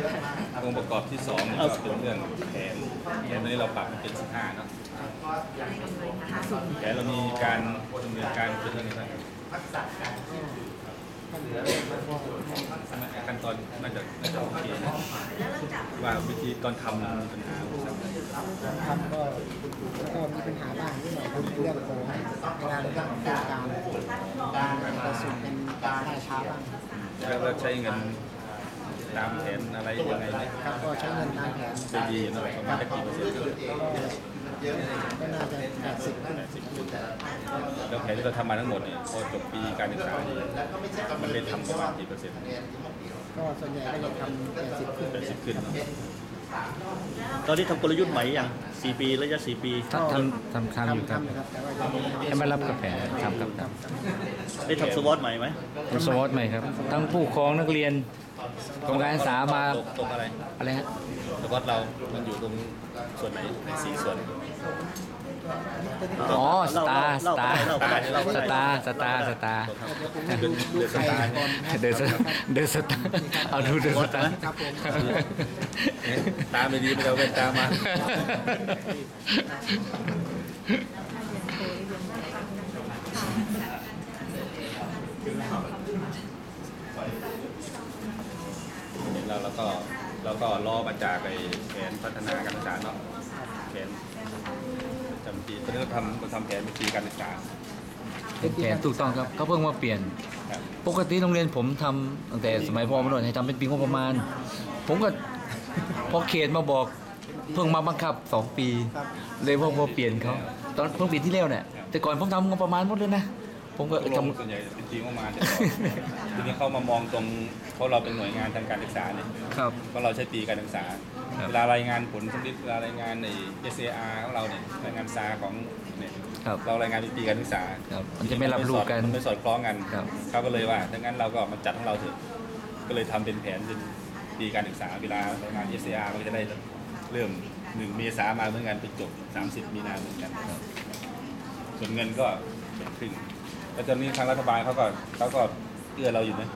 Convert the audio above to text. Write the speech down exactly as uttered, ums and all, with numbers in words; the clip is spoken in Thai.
องค์ประกอบที่สองเนี่ยก็เป็นเรื่องแผนแผนตอนนี้เราปรับเป็นสิบห้าเนาะแผนเรามีการดำเนินการเป็นเรื่องอะไรบ้างขั้นตอนน่าจะน่าจะโอเคนะว่าวิธีตอนทำมันมีปัญหาทำก็ก็มีปัญหาบ้างนิดหน่อยครับในเรื่องของการเรื่องโครงการการประสบเป็นได้ช้าบ้างแล้วเราใช้เงินตามแผนอะไรยังไงเนี่ยครับก็ใช้เงินตามแผนจะดีเนาะประมาณกี่เปอร์เซ็นต์ก็น่าจะแปดสิบขึ้นแล้วแผนที่เราทำมาทั้งหมดเนี่ยพอจบปีการศึกษานี่มันได้ทำประมาณกี่เปอร์เซ็นต์ก็ส่วนใหญ่ก็จะทำแปดสิบขึ้นแปดสิบขึ้นเนาะตอนนี้ทำกลยุทธ์ใหม่ยังสี่ปีระยะสี่ปีทำทำทำทำอยู่ครับทำครับแต่ว่ายังไม่ได้ยังไม่รับกาแฟทำครับครับได้ทำสวอตใหม่ไหมทำสวอตใหม่ครับ ทั้งผู้ปกครองนักเรียนกรมการศึกษามาตกตกอะไรอะไรฮะสกอตเรามันอยู่ตรงส่วนไหนในสี่ส่วนอ๋อสตาร์สเล่าตาร์เล่าไปเล่าไปสตาร์สตาร์สตาร์เดินเดินสตาร์เนี่ยเดินสตาร์เดินสตาร์เอาดูเดินสตาร์ครับผมตาไม่ดีไม่เอาเป็นตามาเราแล้วก็เราก็ล้อมาจากไอ้แผนพัฒนาการศึกษาเนาะแผนจำปีตอนนี้เราทำเราทำแผนวิธีการศึกษาเป็นแผนถูกต้องครับเขาเพิ่งมาเปลี่ยนครับปกติโรงเรียนผมทำตั้งแต่สมัยพ่อมาโดนให้ทำเป็นปีงบประมาณ ผมก็พอเขตมาบอกเพิ่งมาบังคับสองปี เลยพอพอเปลี่ยนเขาตอนเพิ่งปีที่แล้วเนี่ยแต่ก่อนผมทำงบประมาณหมดเลยนะ ผมก็ตกลทงส่วนใหญ่เป็นปีงบประมาณแต่ก่อนทีนี้เขามามองตรงเพราะเราเป็นหน่วยงานทางการศึกษาเนี่ยำครับเพราะเราใช้ปีการศึกษาครับเวลารายงานผลสำลิดเวลารายงานใน เอส เอ อาร์ ของเราเนี่ยรายงานซาของเนี่ยครับเรารายงานเป็นปีการศึกษาครับมันจะไม่รับรู้กันมันไม่สอดคล้องกันครับเขาก็เลยว่าถ้างั้นเราก็มาจัดของเราเถอะก็เลยทำเป็นแผนเป็นปีการศึกษาเวลารายงาน เอส เอ อาร์ มันก็จะได้เริ่มหนึ่งเมษามาเหมือนกันไปจบสามสิบมีนาเหมือนกันส่วนเงินก็เป็นครึ่งแล้วตอนนี้ทางรัฐบาลเขาก็เขาก็เอื้อเราอยู่นะ